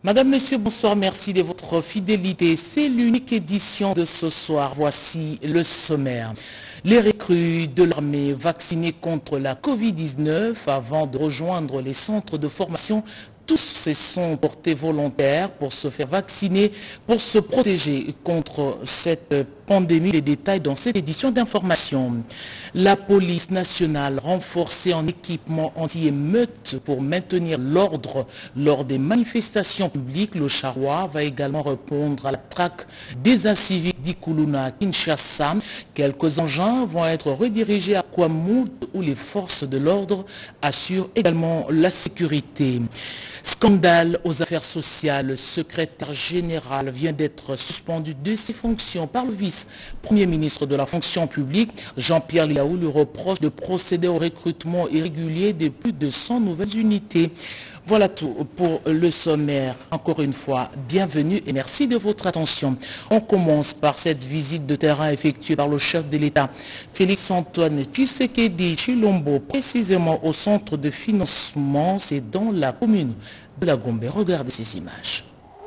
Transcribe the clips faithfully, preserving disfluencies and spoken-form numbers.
Madame, Monsieur, bonsoir, merci de votre fidélité. C'est l'unique édition de ce soir. Voici le sommaire. Les recrues de l'armée vaccinées contre la Covid dix-neuf avant de rejoindre les centres de formation. Tous se sont portés volontaires pour se faire vacciner, pour se protéger contre cette pandémie. Les détails dans cette édition d'information. La police nationale renforcée en équipement anti-émeute pour maintenir l'ordre lors des manifestations publiques. Le Charrois va également répondre à la traque des inciviques d'Ikuluna à Kinshasa. Quelques engins vont être redirigés à Kwamouth où les forces de l'ordre assurent également la sécurité. Scandale aux affaires sociales. Le secrétaire général vient d'être suspendu de ses fonctions par le vice-premier ministre de la fonction publique. Jean-Pierre Liaou lui reproche de procéder au recrutement irrégulier de plus de cent nouvelles unités. Voilà tout pour le sommaire. Encore une fois, bienvenue et merci de votre attention. On commence par cette visite de terrain effectuée par le chef de l'État, Félix-Antoine Tshisekedi Tshilombo, précisément au centre de financement, c'est dans la commune de la Gombe. Regardez ces images.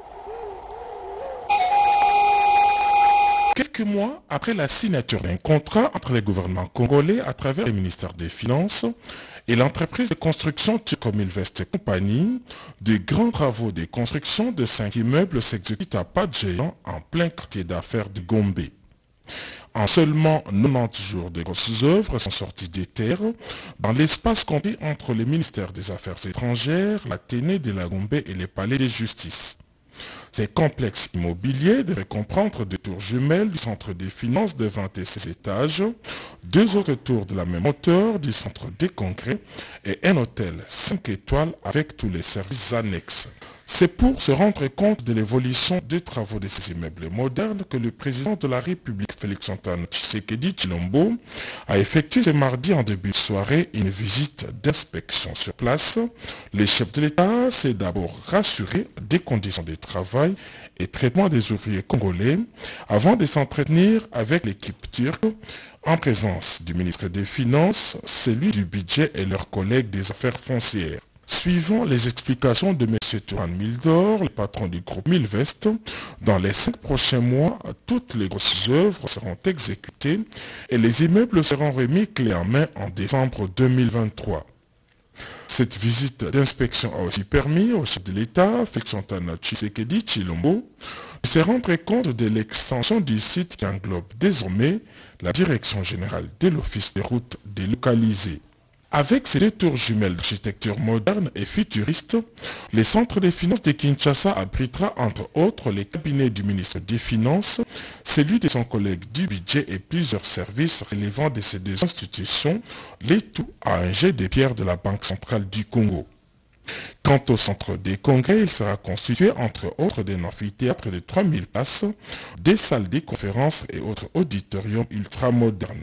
Quelques mois après la signature d'un contrat entre les gouvernements congolais à travers le ministère des Finances et l'entreprise de construction Turcomilvest Compagnie, de grands travaux de construction de cinq immeubles s'exécutent à pas de géant en plein quartier d'affaires de Gombe. En seulement quatre-vingt-dix jours, de grosses œuvres sont sorties des terres dans l'espace compris entre le ministère des Affaires étrangères, l'Athénée de la Gombe et les palais de justice. Ces complexes immobiliers devaient comprendre deux tours jumelles du centre des finances de vingt-six étages, deux autres tours de la même hauteur du centre des congrès et un hôtel cinq étoiles avec tous les services annexes. C'est pour se rendre compte de l'évolution des travaux de ces immeubles modernes que le président de la République, Félix-Antoine Tshisekedi Tshilombo, a effectué ce mardi en début de soirée une visite d'inspection sur place. Le chef de l'État s'est d'abord rassuré des conditions de travail et traitement des ouvriers congolais avant de s'entretenir avec l'équipe turque en présence du ministre des Finances, celui du budget et leurs collègues des affaires foncières. Suivant les explications de M. Turan Mildor, le patron du groupe Milvest, dans les cinq prochains mois, toutes les grosses œuvres seront exécutées et les immeubles seront remis clé en main en décembre deux mille vingt-trois. Cette visite d'inspection a aussi permis au chef de l'État, Félix-Antoine Tshisekedi Tshilombo, de se rendre compte de l'extension du site qui englobe désormais la direction générale de l'Office des routes délocalisées. Avec ces deux tours jumelles d'architecture moderne et futuriste, le centre des finances de Kinshasa abritera entre autres les cabinets du ministre des Finances, celui de son collègue du budget et plusieurs services relevant de ces deux institutions, les tout à un jet de pierre de la Banque centrale du Congo. Quant au centre des congrès, il sera constitué entre autres d'un amphithéâtre de trois mille places, des salles de conférences et autres auditoriums ultramodernes.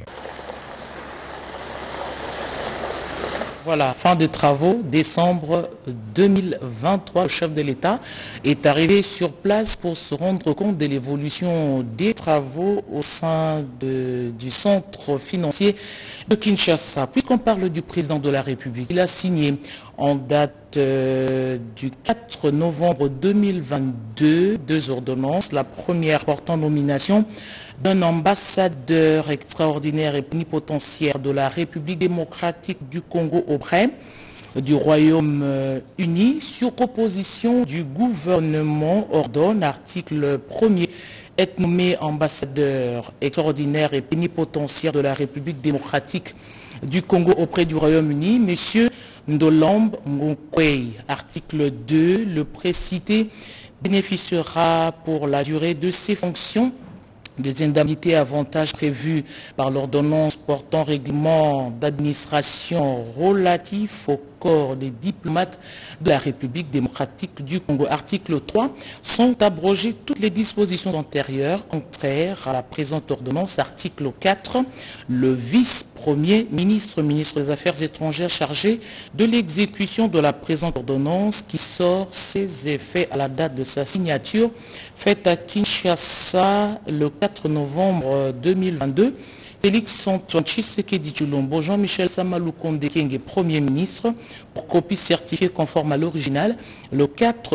Voilà, fin des travaux, décembre deux mille vingt-trois. Le chef de l'État est arrivé sur place pour se rendre compte de l'évolution des travaux au sein de, du centre financier de Kinshasa. Puisqu'on parle du président de la République, il a signé en date euh, du quatre novembre deux mille vingt-deux deux ordonnances. La première portant nomination d'un ambassadeur extraordinaire et plénipotentiaire de la République démocratique du Congo auprès du Royaume-Uni sur proposition du gouvernement ordonne, article premier, être nommé ambassadeur extraordinaire et plénipotentiaire de la République démocratique du Congo auprès du Royaume-Uni, M. Ndolambe Ngokwei. Article deux, le précité bénéficiera pour la durée de ses fonctions des indemnités et avantages prévus par l'ordonnance portant règlement d'administration relatif au corps des diplomates de la République démocratique du Congo. Article trois, sont abrogées toutes les dispositions antérieures contraires à la présente ordonnance. Article quatre, le vice-premier ministre, ministre des Affaires étrangères chargé de l'exécution de la présente ordonnance qui sort ses effets à la date de sa signature faite à Kinshasa le quatre novembre deux mille vingt-deux. Félix-Antoine Tshisekedi Tshilombo, Jean-Michel Samaloukonde Kyenge, Premier ministre, pour copie certifiée conforme à l'original, le quatre octobre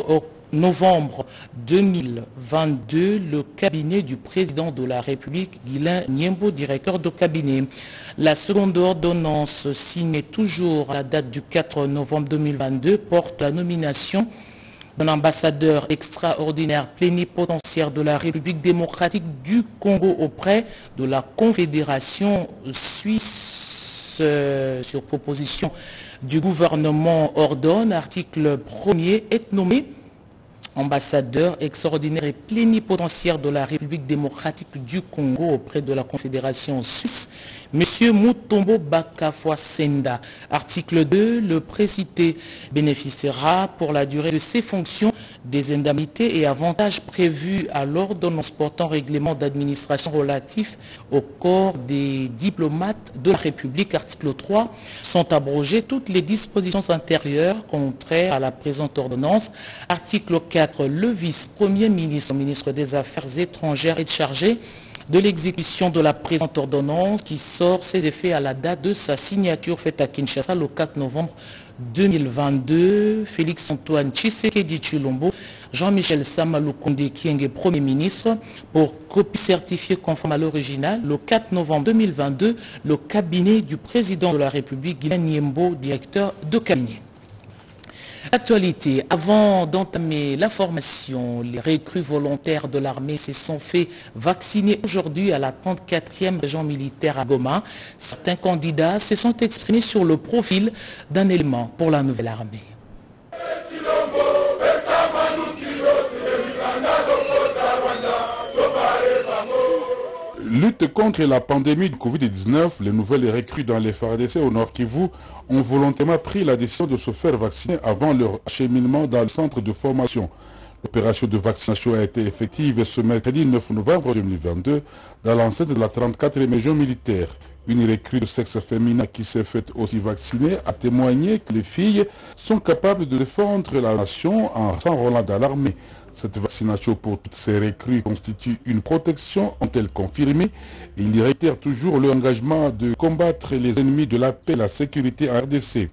novembre deux mille vingt-deux, le cabinet du président de la République, Guilain Niembo, directeur de cabinet. La seconde ordonnance, signée toujours à la date du quatre novembre deux mille vingt-deux, porte la nomination d'un ambassadeur extraordinaire plénipotentiaire de la République démocratique du Congo auprès de la Confédération suisse euh, sur proposition du gouvernement ordonne. Article premier est nommé ambassadeur extraordinaire et plénipotentiaire de la République démocratique du Congo auprès de la Confédération suisse, M. Mutombo Bakafwa Senda. Article deux, le précité bénéficiera pour la durée de ses fonctions des indemnités et avantages prévus à l'ordonnance portant règlement d'administration relatif au corps des diplomates de la République. Article trois, sont abrogées toutes les dispositions antérieures contraires à la présente ordonnance. Article quatre, le vice-premier ministre, ministre des Affaires étrangères est chargé de l'exécution de la présente ordonnance qui sort ses effets à la date de sa signature faite à Kinshasa le quatre novembre deux mille vingt-deux. Félix Antoine Tshisekedi Tshilombo, Jean-Michel Samalou Koundé Kienge, Premier ministre, pour copie certifiée conforme à l'original. Le quatre novembre deux mille vingt-deux, le cabinet du président de la République, Guilain Niembo, directeur de cabinet. Actualité, avant d'entamer la formation, les recrues volontaires de l'armée se sont fait vacciner aujourd'hui à la trente-quatrième région militaire à Goma. Certains candidats se sont exprimés sur le profil d'un élément pour la nouvelle armée. Lutte contre la pandémie de Covid dix-neuf, les nouvelles recrues dans les F A R D C au Nord Kivu ont volontairement pris la décision de se faire vacciner avant leur acheminement dans le centre de formation. L'opération de vaccination a été effective ce mercredi neuf novembre deux mille vingt-deux dans l'enceinte de la trente-quatrième région militaire. Une recrue de sexe féminin qui s'est faite aussi vacciner a témoigné que les filles sont capables de défendre la nation en s'enrôlant dans l'armée. Cette vaccination pour toutes ces recrues constitue une protection, ont-elles confirmé, et ils réitèrent toujours leur engagement de combattre les ennemis de la paix et la sécurité en R D C.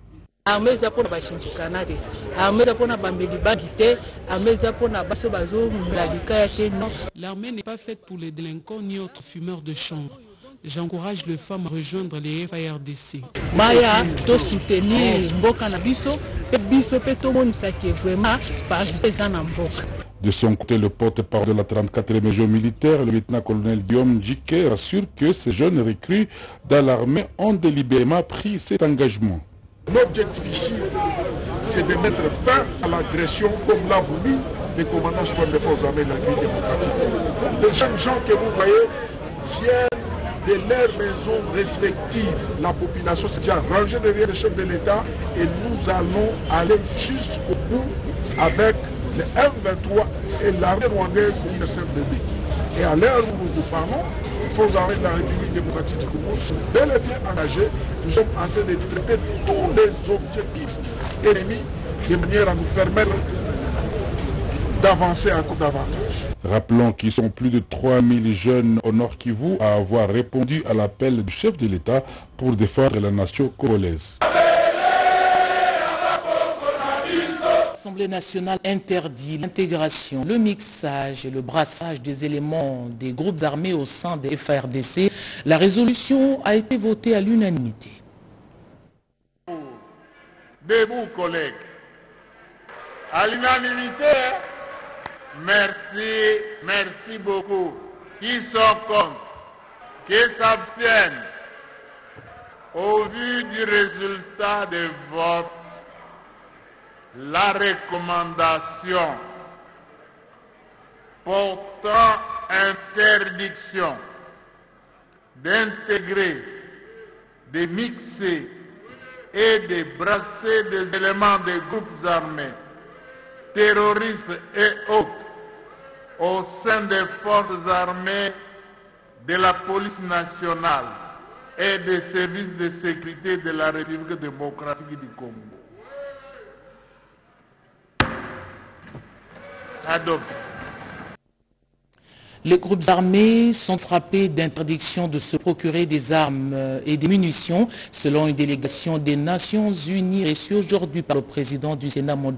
L'armée n'est pas faite pour les délinquants ni autres fumeurs de chanvre. J'encourage les femmes à rejoindre les F A R D C. Maya to soutenir mboka na biso pe biso pe to monisa ke vraiment par pesa na mboka. De son côté, le porte-parole de la trente-quatrième région militaire, le lieutenant-colonel Guillaume Djike, assure que ces jeunes recrues dans l'armée ont délibérément pris cet engagement. L'objectif ici, c'est de mettre fin à l'agression comme l'a voulu les commandants suprêmes des forces armées de la République démocratique. Les jeunes gens que vous voyez viennent de leurs maisons respectives. La population s'est déjà rangée derrière le chef de l'État et nous allons aller jusqu'au bout avec le M vingt-trois et l'armée rwandaise qui le servent de béquille. Et à l'heure où nous vous parlons, les forces armées de la République démocratique du Congo sont bel et bien engagées. Nous sommes en train de traiter tous les objectifs ennemis de manière à nous permettre d'avancer encore davantage. Rappelons qu'ils sont plus de trois mille jeunes au Nord Kivu à avoir répondu à l'appel du chef de l'État pour défendre la nation congolaise. L'Assemblée nationale interdit l'intégration, le mixage et le brassage des éléments des groupes armés au sein des F A R D C. La résolution a été votée à l'unanimité. Debout, collègues. À l'unanimité, merci, merci beaucoup. Qui sont contre? Qui s'abstiennent? Au vu du résultat des votes, la recommandation portant interdiction d'intégrer, de mixer et de brasser des éléments des groupes armés, terroristes et autres au sein des forces armées, de la police nationale et des services de sécurité de la République démocratique du Congo. Adopté. Les groupes armés sont frappés d'interdiction de se procurer des armes et des munitions, selon une délégation des Nations Unies reçue aujourd'hui par le président du Sénat Modeste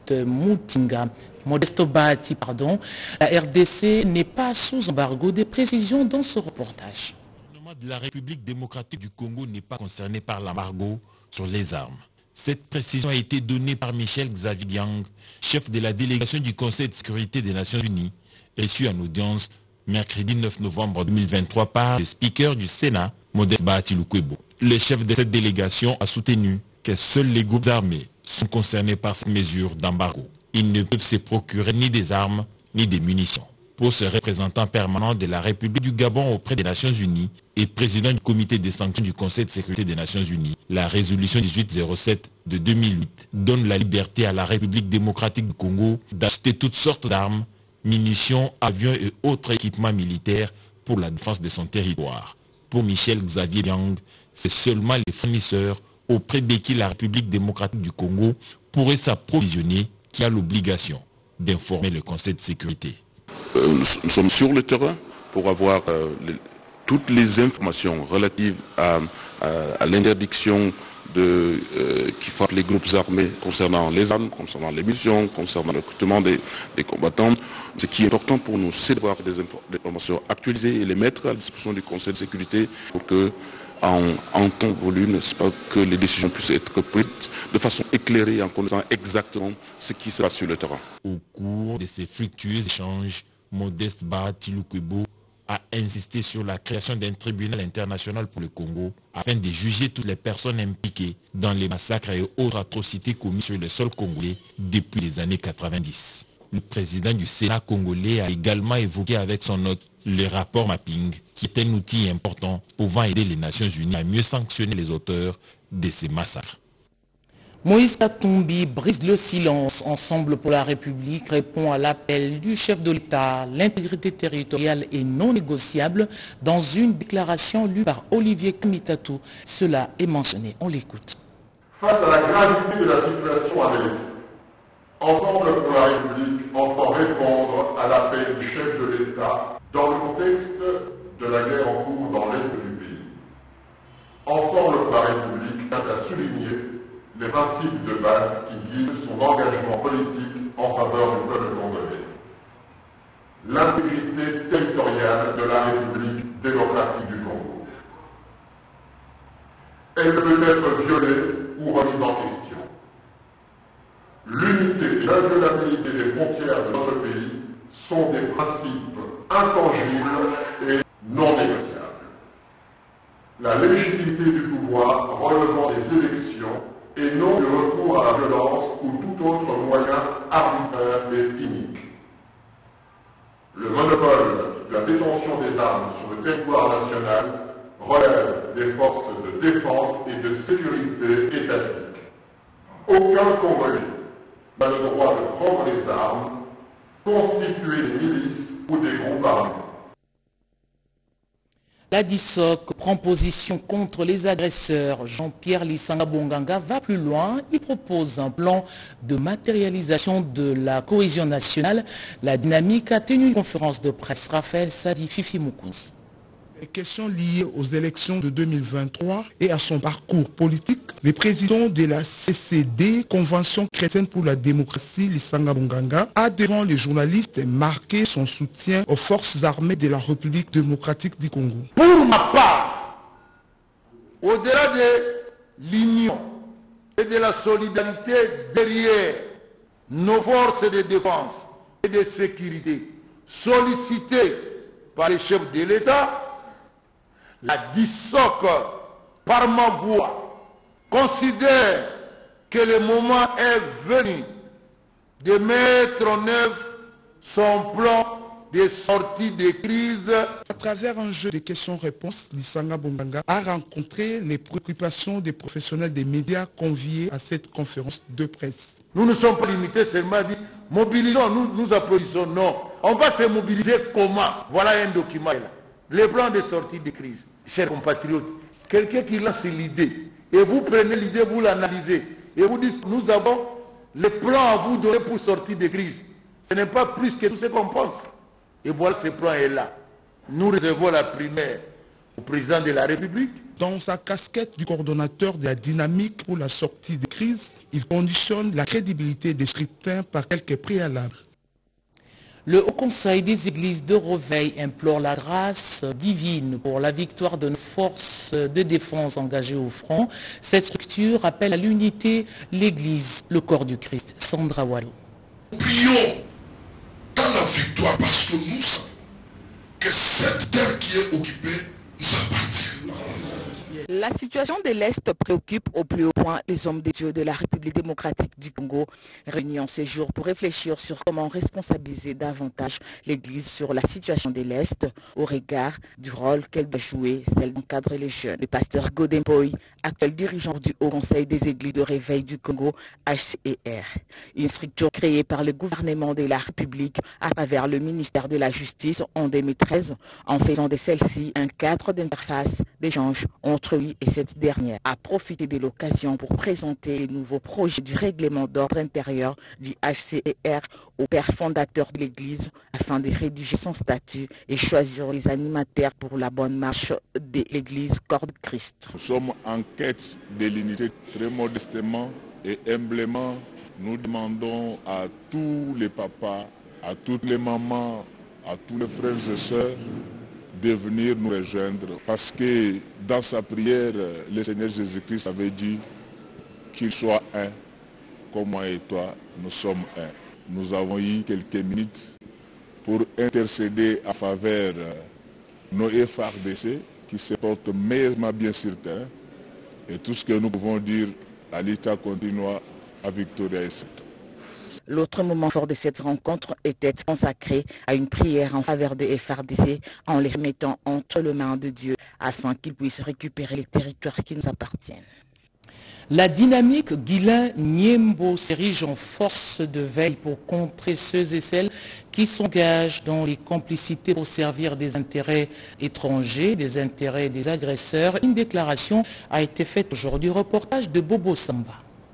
Judith Moutinga. Modeste Bahati, pardon. La R D C n'est pas sous embargo. Des précisions dans ce reportage. Le gouvernement de la République démocratique du Congo n'est pas concerné par l'embargo sur les armes. Cette précision a été donnée par Michel Xavier Diang, chef de la délégation du Conseil de sécurité des Nations Unies, reçu en audience mercredi neuf novembre deux mille vingt-trois par le speaker du Sénat, Modeste Bahati Lukwebo. Le chef de cette délégation a soutenu que seuls les groupes armés sont concernés par cette mesure d'embargo. Ils ne peuvent se procurer ni des armes ni des munitions. Pour ce représentant permanent de la République du Gabon auprès des Nations Unies et président du comité des sanctions du Conseil de sécurité des Nations Unies, la résolution dix-huit zéro sept de deux mille huit donne la liberté à la République démocratique du Congo d'acheter toutes sortes d'armes, munitions, avions et autres équipements militaires pour la défense de son territoire. Pour Michel Xavier Diang, c'est seulement les fournisseurs auprès de qui la République démocratique du Congo pourrait s'approvisionner qui a l'obligation d'informer le Conseil de sécurité. Euh, nous, nous sommes sur le terrain pour avoir euh, les, toutes les informations relatives à, à, à l'interdiction de, euh, qui frappe les groupes armés concernant les armes, concernant les munitions, concernant le recrutement des, des combattants. Ce qui est important pour nous, c'est d'avoir des, des informations actualisées et les mettre à la disposition du Conseil de sécurité pour que En, en temps volume, n'est-ce pas, que les décisions puissent être prises de façon éclairée en connaissant exactement ce qui se passe sur le terrain. Au cours de ces fructueux échanges, Modeste Bahati Lukwebo a insisté sur la création d'un tribunal international pour le Congo afin de juger toutes les personnes impliquées dans les massacres et autres atrocités commises sur le sol congolais depuis les années quatre-vingt-dix. Le président du Sénat congolais a également évoqué avec son hôte le rapport Mapping, qui est un outil important pouvant aider les Nations Unies à mieux sanctionner les auteurs de ces massacres. Moïse Katumbi brise le silence. Ensemble pour la République répond à l'appel du chef de l'État. L'intégrité territoriale est non négociable dans une déclaration lue par Olivier Kamitatou. Cela est mentionné. On l'écoute. Face à la gravité de la situation à l'Est, Ensemble pour la République entend répondre à l'appel du chef de l'État dans le contexte de la guerre en cours dans l'Est du pays. Ensemble pour la République tient à souligner les principes de base qui guident son engagement politique en faveur du peuple congolais. L'intégrité territoriale de la République démocratique du Congo. Elle ne peut être violée ou remise en question. L'unité et l'inviolabilité des frontières de notre pays sont des principes intangibles et non négociables. La légitimité du pouvoir relevant des élections et non du recours à la violence ou tout autre moyen arbitraire et inique. Le monopole de la détention des armes sur le territoire national relève des forces de défense et de sécurité étatiques. Aucun Congolais n'a le droit de prendre les armes, constituer des milices ou des groupes armés. La D I S O C prend position contre les agresseurs. Jean-Pierre Lisanga Bonganga va plus loin. Il propose un plan de matérialisation de la cohésion nationale. La dynamique a tenu une conférence de presse. Raphaël Sadi, Fifi Mukundi. Les questions liées aux élections de deux mille vingt-trois et à son parcours politique, le président de la C C D, Convention chrétienne pour la démocratie, Lisanga Bonganga, a devant les journalistes marqué son soutien aux forces armées de la République démocratique du Congo. Pour ma part, au-delà de l'union et de la solidarité derrière nos forces de défense et de sécurité sollicitées par les chefs de l'État, la D I S O C, par ma voix, considère que le moment est venu de mettre en œuvre son plan de sortie de crise. À travers un jeu de questions-réponses, Lisanga Bonganga a rencontré les préoccupations des professionnels des médias conviés à cette conférence de presse. Nous ne sommes pas limités seulement à dire mobilisons, nous nous applaudissons. Non, on va se mobiliser comment? Voilà un document là. Le plan de sortie de crise. Chers compatriotes, quelqu'un qui lance l'idée, et vous prenez l'idée, vous l'analysez, et vous dites, nous avons le plan à vous donner pour sortir de crise. Ce n'est pas plus que tout ce qu'on pense. Et voilà, ce plan est là. Nous réservons la primaire au président de la République, Dans sa casquette du coordonnateur de la dynamique pour la sortie de crise, il conditionne la crédibilité des scrutins par quelques préalables. Le Haut Conseil des Églises de Réveil implore la grâce divine pour la victoire de nos forces de défense engagées au front. Cette structure appelle à l'unité l'Église, le corps du Christ. Sandra Wallo. Prions dans la victoire parce que nous savons que cette terre qui est occupée nous appartient. La situation de l'Est préoccupe au plus haut point les hommes de Dieu de la République démocratique du Congo, réunis en ces jours pour réfléchir sur comment responsabiliser davantage l'Église sur la situation de l'Est au regard du rôle qu'elle doit jouer, celle d'encadrer les jeunes. Le pasteur Godin Boy, actuel dirigeant du Haut Conseil des Églises de Réveil du Congo, H C E R, une structure créée par le gouvernement de la République à travers le ministère de la Justice en deux mille treize, en faisant de celle-ci un cadre d'interface, d'échange entre lui et cette dernière, a profité de l'occasion pour présenter les nouveaux projets du règlement d'ordre intérieur du H C E R au père fondateur de l'Église afin de rédiger son statut et choisir les animateurs pour la bonne marche de l'Église corps de Christ. Nous sommes en quête de l'unité. Très modestement et humblement, nous demandons à tous les papas, à toutes les mamans, à tous les frères et sœurs de venir nous rejoindre parce que dans sa prière, le Seigneur Jésus-Christ avait dit qu'il soit un, comme moi et toi, nous sommes un. Nous avons eu quelques minutes pour intercéder à faveur nos F A R D C qui se portent meilleurement bien sur terre et tout ce que nous pouvons dire, la lutte continua à Victoria et Sept. L'autre moment fort de cette rencontre était consacré à une prière en faveur des F A R D C en les remettant entre les mains de Dieu afin qu'ils puissent récupérer les territoires qui nous appartiennent. La dynamique Guilain-Niembo s'érige en force de veille pour contrer ceux et celles qui s'engagent dans les complicités pour servir des intérêts étrangers, des intérêts des agresseurs. Une déclaration a été faite aujourd'hui. Reportage de Bobo Samba.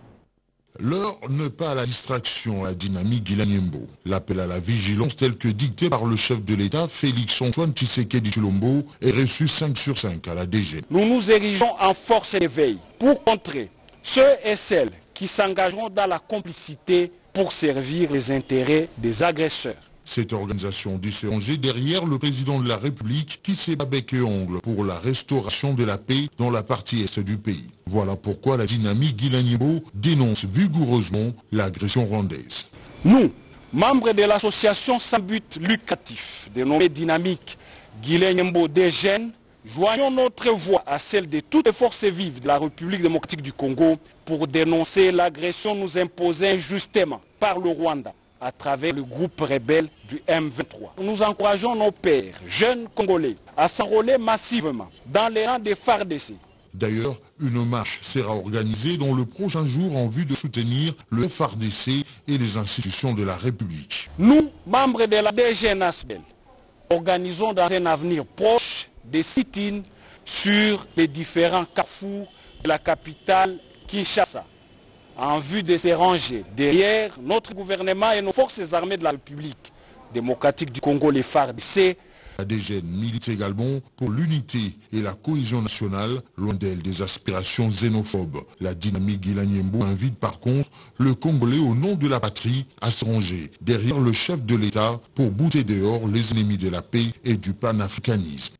L'heure n'est pas à la distraction, à la dynamique Guilain-Niembo. L'appel à la vigilance tel que dicté par le chef de l'État, Félix-Antoine Tshisekedi Tshilombo, est reçu cinq sur cinq à la D G. Nous nous érigeons en force de veille pour contrer ceux et celles qui s'engageront dans la complicité pour servir les intérêts des agresseurs. Cette organisation dit se ranger derrière le président de la République qui s'est bat bec et ongle pour la restauration de la paix dans la partie est du pays. Voilà pourquoi la dynamique Guilain-Niembo dénonce vigoureusement l'agression rwandaise. Nous, membres de l'association sans but lucratif dénommée Dynamique Guilain-Niembo des jeunes, joignons notre voix à celle de toutes les forces vives de la République démocratique du Congo pour dénoncer l'agression nous imposée injustement par le Rwanda à travers le groupe rebelle du M vingt-trois. Nous encourageons nos pères, jeunes Congolais, à s'enrôler massivement dans les rangs des F A R D C. D'ailleurs, une marche sera organisée dans le prochain jour en vue de soutenir le F A R D C et les institutions de la République. Nous, membres de la D G N A S B E L, organisons dans un avenir proche des sit-ins sur les différents carrefours de la capitale Kinshasa, en vue de se ranger derrière notre gouvernement et nos forces armées de la République démocratique du Congo, les F A R D C. La D G N milite également pour l'unité et la cohésion nationale, loin d'elle des aspirations xénophobes. La dynamique Guilain-Niembo invite par contre le Congolais au nom de la patrie à se ranger derrière le chef de l'État pour bouter dehors les ennemis de la paix et du panafricanisme.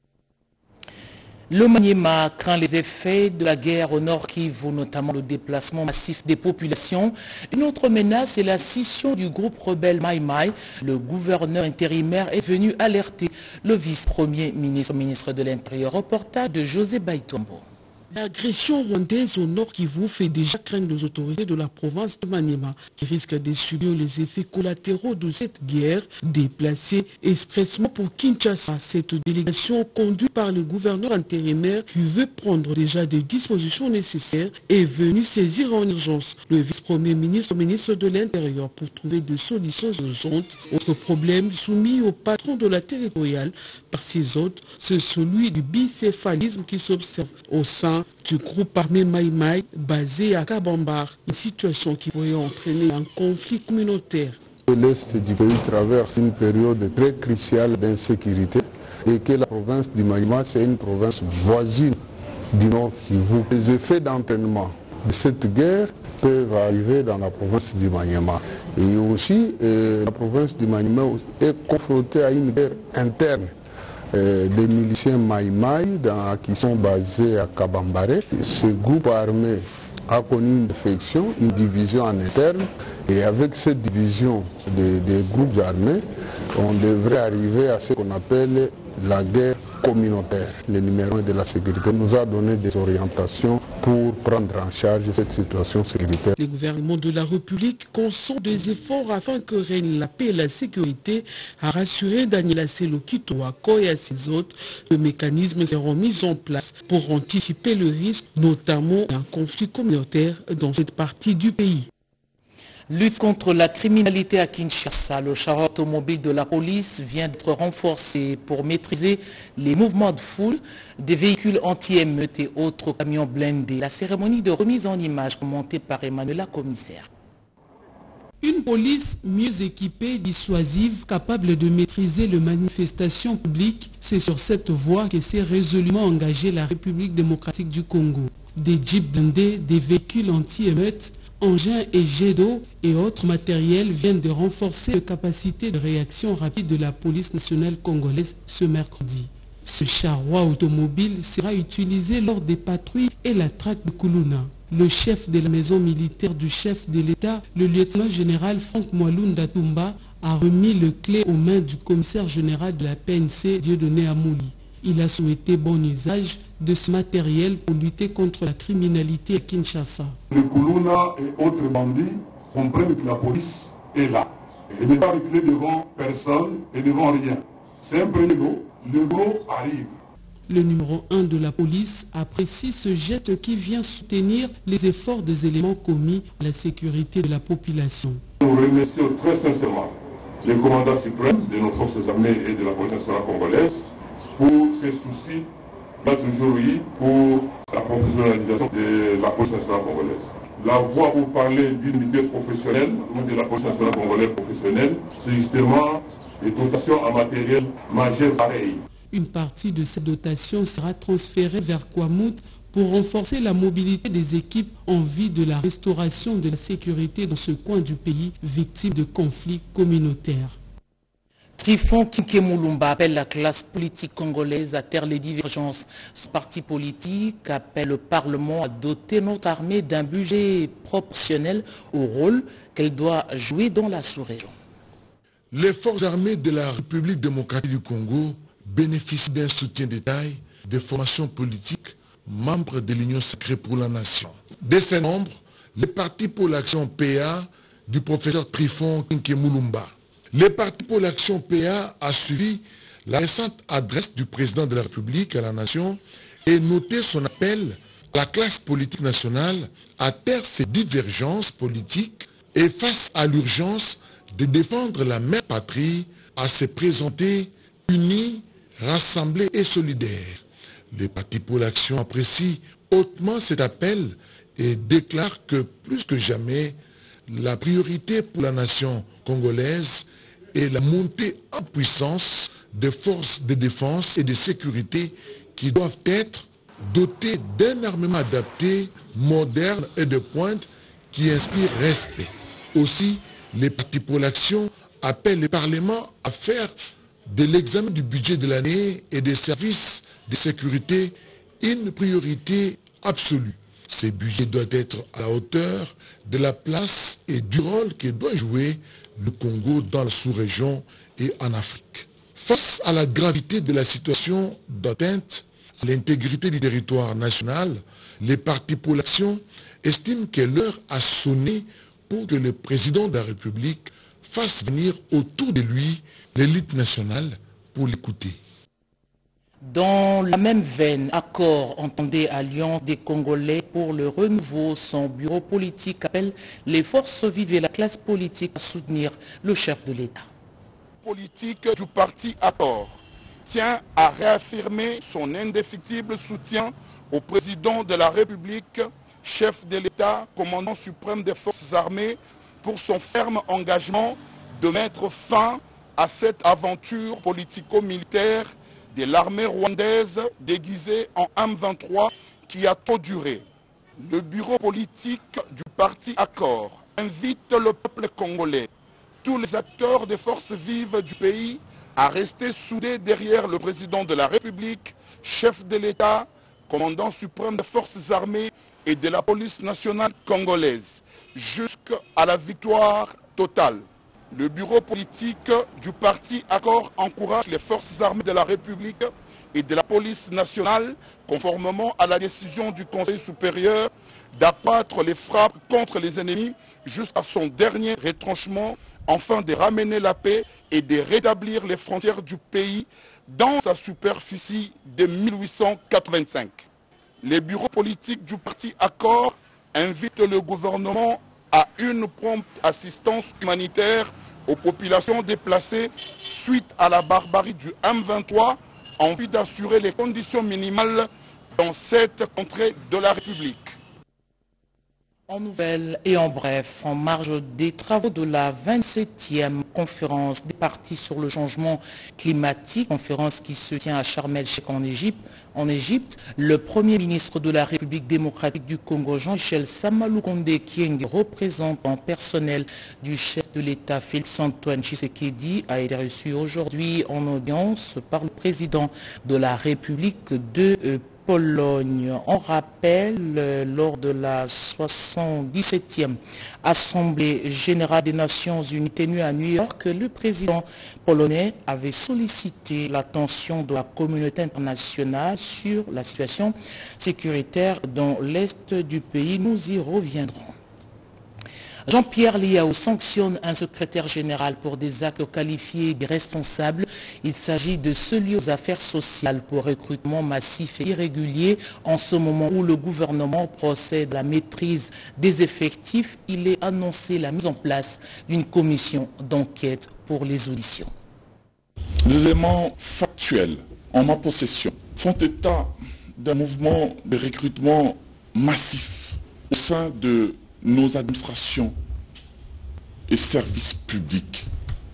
Le Maniema craint les effets de la guerre au nord Kivu, notamment le déplacement massif des populations. Une autre menace est la scission du groupe rebelle Mai Mai. Le gouverneur intérimaire est venu alerter le vice-premier ministre, ministre de l'Intérieur. Reportage de José Baitombo. L'agression rwandaise au nord Kivu fait déjà craindre les autorités de la province de Maniema qui risquent de subir les effets collatéraux de cette guerre déplacée expressement pour Kinshasa. Cette délégation conduite par le gouverneur intérimaire qui veut prendre déjà des dispositions nécessaires est venue saisir en urgence le vice-premier ministre, ministre de l'Intérieur pour trouver des solutions urgentes. Autre problème soumis au patron de la territoriale par ses hôtes, c'est celui du bicéphalisme qui s'observe au sein du groupe armé Mai Mai basé à Kabambar, une situation qui pourrait entraîner un conflit communautaire. L'Est du pays traverse une période très cruciale d'insécurité et que la province du Maniema, c'est une province voisine du Nord Kivu. Les effets d'entraînement de cette guerre peuvent arriver dans la province du Maniema. Et aussi, euh, la province du Maniema est confrontée à une guerre interne. Euh, des miliciens Maïmaï qui sont basés à Kabambare. Ce groupe armé a connu une défection, une division en interne. Et avec cette division des, des groupes armés, on devrait arriver à ce qu'on appelle la guerre communautaire. Le numéro un de la sécurité nous a donné des orientations pour prendre en charge cette situation sécuritaire. Le gouvernement de la République consent des efforts afin que règne la paix et la sécurité, a rassuré Daniela Selokito-Wako et à ses autres. Le mécanisme seront mis en place pour anticiper le risque, notamment d'un conflit communautaire dans cette partie du pays. Lutte contre la criminalité à Kinshasa. Le char automobile de la police vient d'être renforcé pour maîtriser les mouvements de foule, des véhicules anti-émeutes et autres camions blindés. La cérémonie de remise en image commentée par Emmanuela Commissaire. Une police mieux équipée, dissuasive, capable de maîtriser les manifestations publiques, c'est sur cette voie que s'est résolument engagée la République démocratique du Congo. Des jeeps blindés, des véhicules anti-émeutes, engins et jets d'eau et autres matériels viennent de renforcer les capacités de réaction rapide de la police nationale congolaise ce mercredi. Ce charroi automobile sera utilisé lors des patrouilles et la traque de Kuluna. Le chef de la maison militaire du chef de l'État, le lieutenant général Franck Mwalunda Tumba, a remis le clé aux mains du commissaire général de la P N C, Dieudonné Amouli. Il a souhaité bon usage de ce matériel pour lutter contre la criminalité à Kinshasa. Le Kuluna et autres bandits comprennent que la police est là. Et ne pas reculer devant personne et devant rien. C'est un premier lot, le gros arrive. Le numéro un de la police apprécie ce geste qui vient soutenir les efforts des éléments commis à la sécurité de la population. Nous remercions très sincèrement les commandants suprêmes de nos forces armées et de la police nationale congolaise pour ces soucis qu'il a toujours eu pour la professionnalisation de la police nationale congolaise. La voie pour parler d'unité professionnelle ou de la police nationale congolaise professionnelle, c'est justement les dotations en matériel majeur pareil. Une partie de cette dotation sera transférée vers Kwamut pour renforcer la mobilité des équipes en vue de la restauration de la sécurité dans ce coin du pays victime de conflits communautaires. Trifon Kinkemulumba appelle la classe politique congolaise à taire les divergences. Ce parti politique appelle le Parlement à doter notre armée d'un budget proportionnel au rôle qu'elle doit jouer dans la sous-région. Les forces armées de la République démocratique du Congo bénéficient d'un soutien de taille des formations politiques membres de l'Union sacrée pour la nation. De ces membres, le Parti pour l'action P A du professeur Trifon Kinkemulumba. Le Parti pour l'action P A a suivi la récente adresse du président de la République à la nation et noté son appel à la classe politique nationale à taire ses divergences politiques et face à l'urgence de défendre la mère patrie, à se présenter unis, rassemblés et solidaires. Le Parti pour l'action apprécie hautement cet appel et déclare que plus que jamais, la priorité pour la nation congolaise est la montée en puissance des forces de défense et de sécurité qui doivent être dotées d'un armement adapté, moderne et de pointe qui inspire respect. Aussi, les partis pour l'action appellent le Parlement à faire de l'examen du budget de l'année et des services de sécurité une priorité absolue. Ce budget doit être à la hauteur de la place et du rôle que doit jouer le Congo dans la sous-région et en Afrique. Face à la gravité de la situation d'atteinte à l'intégrité du territoire national, les partis pour l'action estiment que l'heure a sonné pour que le président de la République fasse venir autour de lui l'élite nationale pour l'écouter. Dans la même veine, Accord entendait Alliance des Congolais pour le renouveau. Son bureau politique appelle les forces vives et la classe politique à soutenir le chef de l'État. Politique du parti Accord tient à réaffirmer son indéfectible soutien au président de la République, chef de l'État, commandant suprême des forces armées, pour son ferme engagement de mettre fin à cette aventure politico-militaire de l'armée rwandaise déguisée en M vingt-trois qui a trop duré, le bureau politique du parti Accord invite le peuple congolais, tous les acteurs des forces vives du pays, à rester soudés derrière le président de la République, chef de l'État, commandant suprême des forces armées et de la police nationale congolaise, jusqu'à la victoire totale. Le bureau politique du parti Accord encourage les forces armées de la République et de la police nationale, conformément à la décision du Conseil supérieur, d'abattre les frappes contre les ennemis jusqu'à son dernier retranchement, afin de ramener la paix et de rétablir les frontières du pays dans sa superficie de mille huit cent quatre-vingt-cinq. Les bureaux politiques du parti Accord invitent le gouvernement à une prompte assistance humanitaire aux populations déplacées suite à la barbarie du M vingt-trois, en vue d'assurer les conditions minimales dans cette contrée de la République. En nouvelles et en bref, en marge des travaux de la vingt-septième conférence des partis sur le changement climatique, conférence qui se tient à Sharm el-Sheikh en Égypte, en Égypte, le Premier ministre de la République démocratique du Congo, Jean-Michel Samaloukonde Kyenge, représentant personnel du chef de l'État Félix-Antoine Tshisekedi, a été reçu aujourd'hui en audience par le président de la République de euh, Pologne. On rappelle, euh, lors de la soixante-dix-septième Assemblée générale des Nations Unies tenue à New York, que le président polonais avait sollicité l'attention de la communauté internationale sur la situation sécuritaire dans l'est du pays. Nous y reviendrons. Jean-Pierre Liao sanctionne un secrétaire général pour des actes qualifiés d'irresponsables. Il s'agit de celui aux affaires sociales pour recrutement massif et irrégulier. En ce moment où le gouvernement procède à la maîtrise des effectifs, il est annoncé la mise en place d'une commission d'enquête pour les auditions. Des éléments factuels en ma possession font état d'un mouvement de recrutement massif au sein de nos administrations et services publics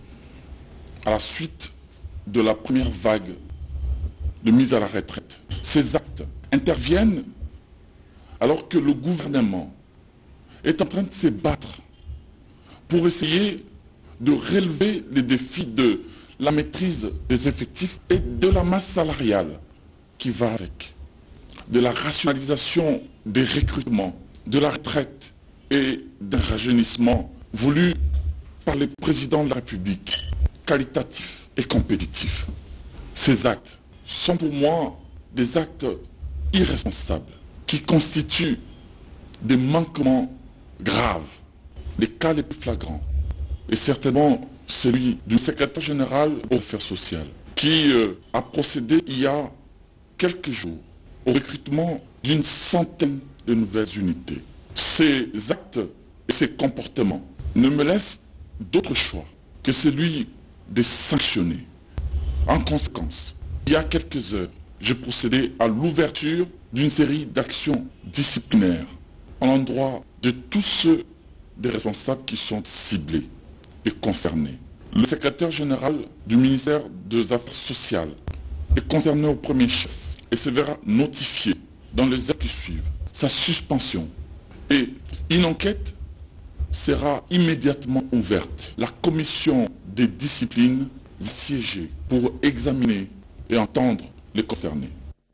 à la suite de la première vague de mise à la retraite. Ces actes interviennent alors que le gouvernement est en train de se battre pour essayer de relever les défis de la maîtrise des effectifs et de la masse salariale qui va avec, de la rationalisation des recrutements, de la retraite et d'un rajeunissement voulu par les présidents de la République, qualitatif et compétitif. Ces actes sont pour moi des actes irresponsables qui constituent des manquements graves, les cas les plus flagrants, et certainement celui du secrétaire général aux affaires sociales qui euh, a procédé il y a quelques jours au recrutement d'une centaine de nouvelles unités. Ces actes et ces comportements ne me laissent d'autre choix que celui de sanctionner. En conséquence, il y a quelques heures, j'ai procédé à l'ouverture d'une série d'actions disciplinaires à l'endroit de tous ceux des responsables qui sont ciblés et concernés. Le secrétaire général du ministère des Affaires sociales est concerné au premier chef et se verra notifier dans les heures qui suivent sa suspension. Et une enquête sera immédiatement ouverte. La commission des disciplines va siéger pour examiner et entendre les concernés.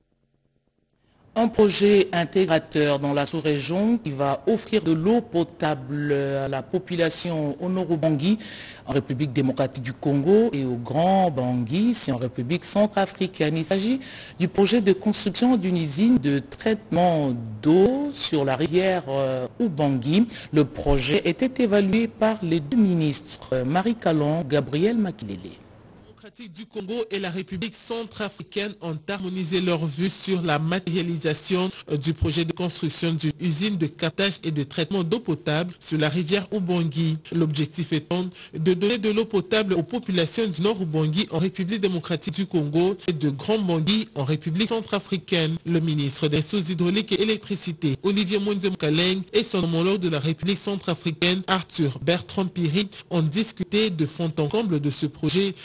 Un projet intégrateur dans la sous-région qui va offrir de l'eau potable à la population au nord Bangui, en République démocratique du Congo, et au Grand Bangui, c'est en République centrafricaine. Il s'agit du projet de construction d'une usine de traitement d'eau sur la rivière euh, Ubangui. Le projet était évalué par les deux ministres, Marie Kalon, Gabriel Makilele. Du Congo et la République centrafricaine ont harmonisé leurs vues sur la matérialisation du projet de construction d'une usine de captage et de traitement d'eau potable sur la rivière Ubangui. L'objectif étant de donner de l'eau potable aux populations du nord Ubangui en République démocratique du Congo et de Grand Bangui en République centrafricaine. Le ministre des Ressources hydrauliques et électricité, Olivier Mwenzem-Kaleng, et son homologue de la République centrafricaine, Arthur Bertrand Piri, ont discuté de fond en comble de ce projet dont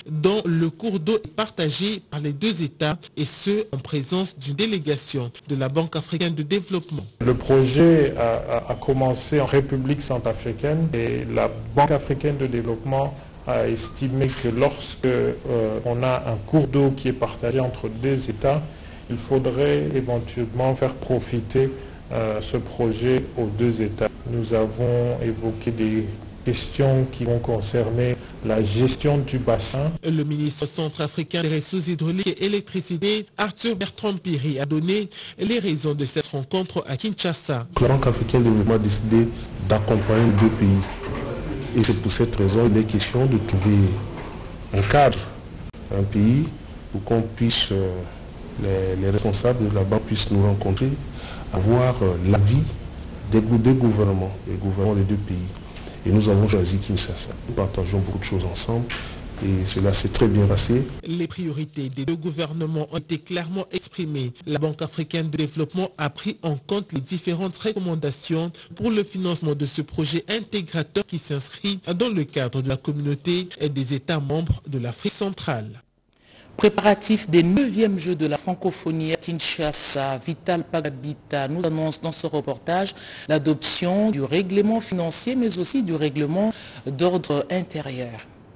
le cours d'eau est partagé par les deux États et ce, en présence d'une délégation de la Banque africaine de développement. Le projet a, a commencé en République centrafricaine et la Banque africaine de développement a estimé que lorsque euh, on a un cours d'eau qui est partagé entre deux États, il faudrait éventuellement faire profiter euh, ce projet aux deux États. Nous avons évoqué des questions qui vont concerner la gestion du bassin. Le ministre centrafricain des ressources hydrauliques et électricité, Arthur Bertrand Piri, a donné les raisons de cette rencontre à Kinshasa. La Banque africaine de développement a décidé d'accompagner les deux pays. Et c'est pour cette raison qu'il est question de trouver un cadre, un pays, pour qu'on puisse, euh, les, les responsables de la banque puissent nous rencontrer, avoir euh, l'avis des, des gouvernements, des gouvernements des deux pays. Et nous avons choisi Kinshasa. Nous partageons beaucoup de choses ensemble et cela s'est très bien passé. Les priorités des deux gouvernements ont été clairement exprimées. La Banque africaine de développement a pris en compte les différentes recommandations pour le financement de ce projet intégrateur qui s'inscrit dans le cadre de la communauté et des États membres de l'Afrique centrale. Préparatif des neuvièmes Jeux de la francophonie à Kinshasa, Vital Pagabita nous annonce dans ce reportage l'adoption du règlement financier mais aussi du règlement d'ordre intérieur.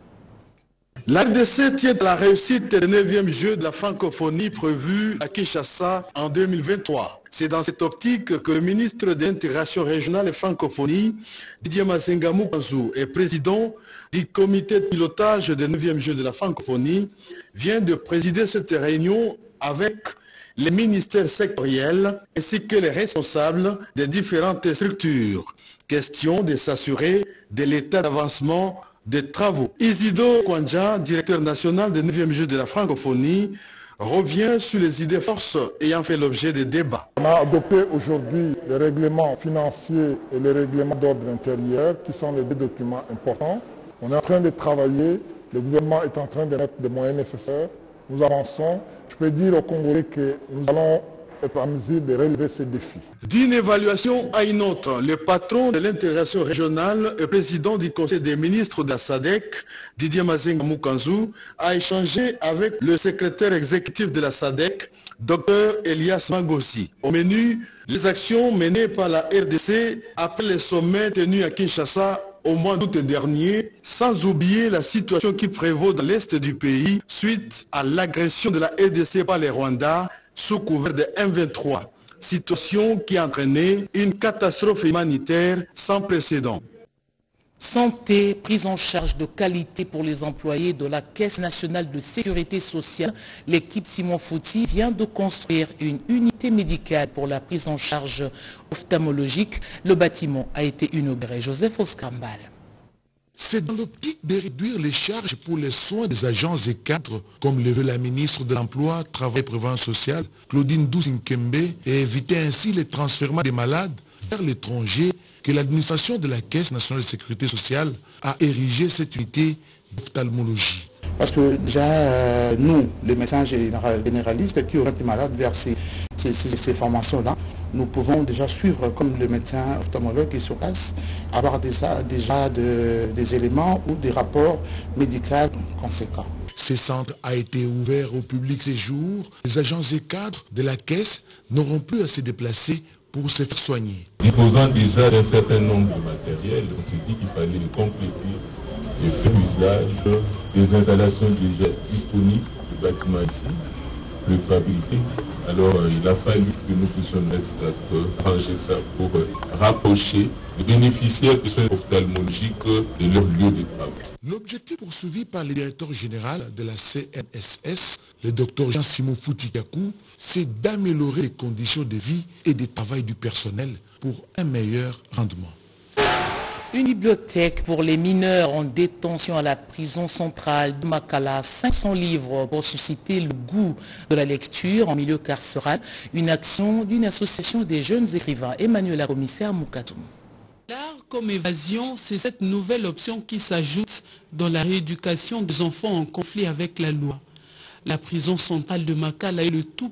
La R D C tient à la réussite des neuvièmes Jeux de la francophonie prévus à Kinshasa en deux mille vingt-trois. C'est dans cette optique que le ministre de l'intégration régionale et francophonie, Didier Mazenga Mukanzu, et président du comité de pilotage des neuvièmes Jeux de la francophonie, vient de présider cette réunion avec les ministères sectoriels ainsi que les responsables des différentes structures. Question de s'assurer de l'état d'avancement des travaux. Isidore Kwanja, directeur national des neuvièmes Jeux de la francophonie, revient sur les idées forces ayant fait l'objet des débats. On a adopté aujourd'hui le règlement financier et le règlement d'ordre intérieur, qui sont les deux documents importants. On est en train de travailler, le gouvernement est en train de mettre les moyens nécessaires. Nous avançons. Je peux dire aux Congolais que nous allons être en mesure de relever ces défis. D'une évaluation à une autre, le patron de l'intégration régionale et président du conseil des ministres de la S A D C, Didier Mazenga Mukanzu, a échangé avec le secrétaire exécutif de la S A D C, Dr Elias Magossi. Au menu, les actions menées par la R D C après le sommet tenu à Kinshasa au mois d'août dernier, sans oublier la situation qui prévaut dans l'est du pays suite à l'agression de la R D C par les Rwandais sous couvert de M vingt-trois, situation qui a entraîné une catastrophe humanitaire sans précédent. Santé, prise en charge de qualité pour les employés de la Caisse nationale de sécurité sociale. L'équipe Simon Fouti vient de construire une unité médicale pour la prise en charge ophtalmologique. Le bâtiment a été inauguré. Joseph Oskambal. C'est dans l'optique de réduire les charges pour les soins des agents et cadres, comme le veut la ministre de l'Emploi, Travail et Prévoyance sociale, Claudine Douzinkembe, et éviter ainsi les transfèrements des malades vers l'étranger, que l'administration de la Caisse nationale de sécurité sociale a érigé cette unité d'ophtalmologie. Parce que déjà, euh, nous, les médecins généralistes qui auraient des malades vers ces, ces, ces, ces formations-là, nous pouvons déjà suivre comme le médecin ophtalmologue qui est sur place, avoir déjà, déjà de, des éléments ou des rapports médicaux conséquents. Ce centre a été ouvert au public ces jours. Les agents et cadres de la Caisse n'auront plus à se déplacer pour se faire soigner. Disposant déjà d'un certain nombre de matériel, on s'est dit qu'il fallait le compléter et faire usage des installations déjà disponibles du bâtiment ici, le fabriquer. Alors euh, il a fallu que nous puissions mettre d'accord, arranger ça pour euh, rapprocher les bénéficiaires qui sont ophtalmologiques de leur lieu de travail. L'objectif poursuivi par le directeur général de la C N S S, le docteur Jean-Simon Foutikakou, c'est d'améliorer les conditions de vie et de travail du personnel pour un meilleur rendement. Une bibliothèque pour les mineurs en détention à la prison centrale de Makala, cinq cents livres pour susciter le goût de la lecture en milieu carcéral, une action d'une association des jeunes écrivains. Emmanuel Commissaire Moukatoum. L'art comme évasion, c'est cette nouvelle option qui s'ajoute dans la rééducation des enfants en conflit avec la loi. La prison centrale de Makala est le tout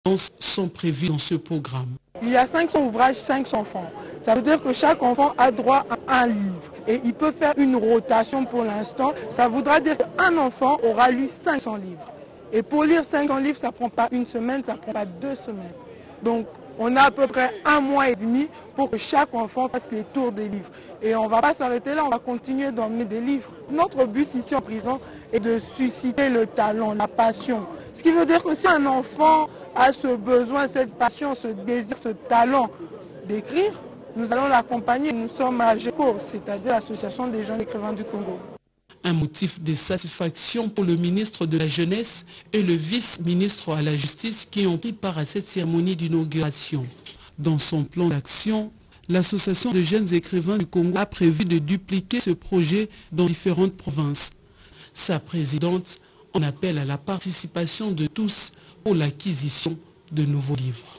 sont prévus dans ce programme. Il y a cinq cents ouvrages, cinq cents enfants. Ça veut dire que chaque enfant a droit à un livre. Et il peut faire une rotation pour l'instant. Ça voudra dire qu'un enfant aura lu cinq cents livres. Et pour lire cinq cents livres, ça ne prend pas une semaine, ça ne prend pas deux semaines. Donc on a à peu près un mois et demi pour que chaque enfant fasse les tours des livres. Et on ne va pas s'arrêter là, on va continuer d'emmener des livres. Notre but ici en prison est de susciter le talent, la passion. Ce qui veut dire que si un enfant a ce besoin, cette passion, ce désir, ce talent d'écrire, nous allons l'accompagner. Nous sommes à AGECO, c'est-à-dire l'Association des jeunes écrivains du Congo. Un motif de satisfaction pour le ministre de la Jeunesse et le vice-ministre à la Justice qui ont pris part à cette cérémonie d'inauguration. Dans son plan d'action, l'Association des jeunes écrivains du Congo a prévu de dupliquer ce projet dans différentes provinces. Sa présidente en appelle à la participation de tous pour l'acquisition de nouveaux livres.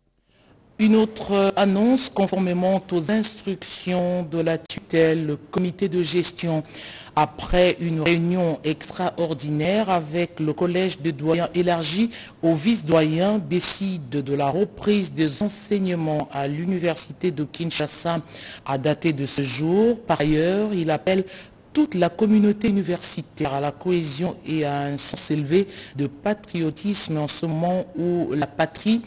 Une autre annonce, conformément aux instructions de la tutelle, le comité de gestion, après une réunion extraordinaire avec le collège des doyens élargi au vice-doyen, décide de la reprise des enseignements à l'université de Kinshasa à dater de ce jour. Par ailleurs, il appelle toute la communauté universitaire à la cohésion et à un sens élevé de patriotisme en ce moment où la patrie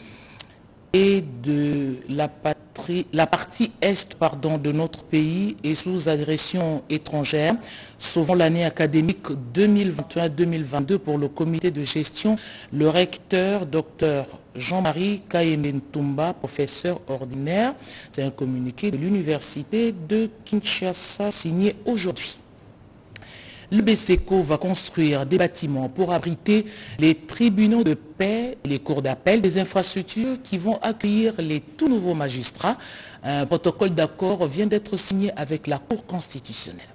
et de la, patrie, la partie est pardon, de notre pays est sous agression étrangère. Sauvant l'année académique deux mille vingt et un deux mille vingt-deux pour le comité de gestion, le recteur docteur Jean-Marie Kayementumba, professeur ordinaire. C'est un communiqué de l'université de Kinshasa signé aujourd'hui. Le BESECO va construire des bâtiments pour abriter les tribunaux de paix, les cours d'appel, des infrastructures qui vont accueillir les tout nouveaux magistrats. Un protocole d'accord vient d'être signé avec la Cour constitutionnelle.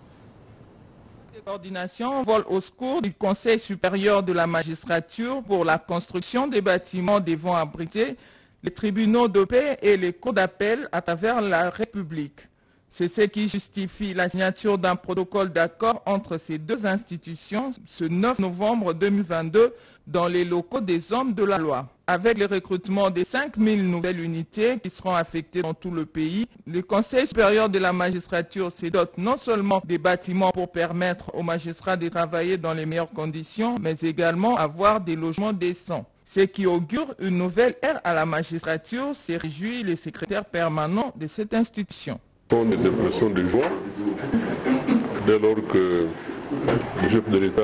La coordination vole au secours du Conseil supérieur de la magistrature pour la construction des bâtiments devant abriter les tribunaux de paix et les cours d'appel à travers la République. C'est ce qui justifie la signature d'un protocole d'accord entre ces deux institutions ce neuf novembre deux mille vingt-deux dans les locaux des hommes de la loi. Avec le recrutement des cinq mille nouvelles unités qui seront affectées dans tout le pays, le Conseil supérieur de la magistrature se dote non seulement des bâtiments pour permettre aux magistrats de travailler dans les meilleures conditions, mais également avoir des logements décents. Ce qui augure une nouvelle ère à la magistrature, se réjouit le secrétaire permanent de cette institution. Ce sont des impressions de joie dès lors que le chef de l'État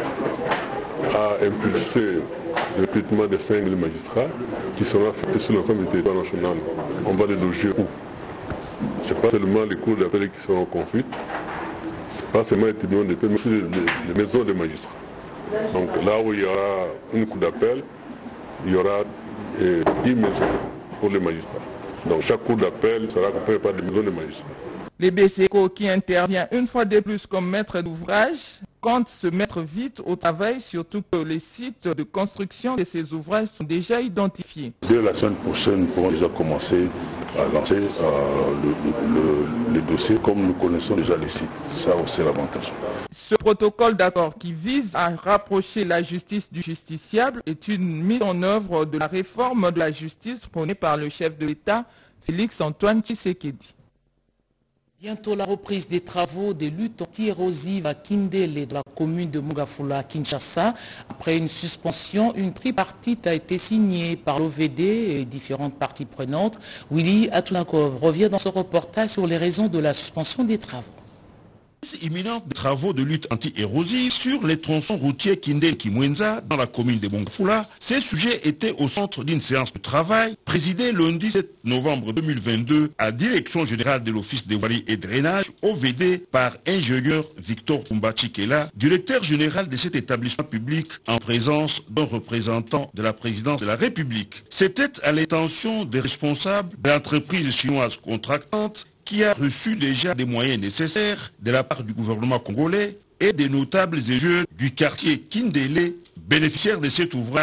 a impulsé le recrutement de cinq mille magistrats qui seront affectés sur l'ensemble du territoire national. On va les loger où? Ce n'est pas seulement les cours d'appel qui seront construites, ce n'est pas seulement les tribunaux de paix, mais aussi les, les, les maisons des magistrats. Donc là où il y aura une cour d'appel, il y aura eh, dix maisons pour les magistrats. Donc chaque cour d'appel sera accompagné par des maisons de magistrats. Les BESECO qui intervient une fois de plus comme maître d'ouvrage comptent se mettre vite au travail, surtout que les sites de construction de ces ouvrages sont déjà identifiés. Dès la semaine prochaine, nous pourrons déjà commencer à lancer euh, le, le, le, les dossiers comme nous connaissons déjà les sites. Ça aussi l'avantage. Ce protocole d'accord qui vise à rapprocher la justice du justiciable est une mise en œuvre de la réforme de la justice prônée par le chef de l'État, Félix Antoine Tshisekedi. Bientôt la reprise des travaux des luttes anti-érosives à Kindele de la commune de Mongafula, Kinshasa. Après une suspension, une tripartite a été signée par l'O V D et différentes parties prenantes. Willy Atunakov revient dans ce reportage sur les raisons de la suspension des travaux. Imminente des travaux de lutte anti-érosive sur les tronçons routiers Kindele-Kimwenza dans la commune de Mongafula. Ces sujets étaient au centre d'une séance de travail présidée lundi sept novembre deux mille vingt-deux à direction générale de l'Office des voiries et drainage O V D par ingénieur Victor Kumbachikela, directeur général de cet établissement public en présence d'un représentant de la présidence de la République. C'était à l'intention des responsables de l'entreprise chinoise contractante qui a reçu déjà des moyens nécessaires de la part du gouvernement congolais et des notables et jeunes du quartier Kindele, bénéficiaires de cet ouvrage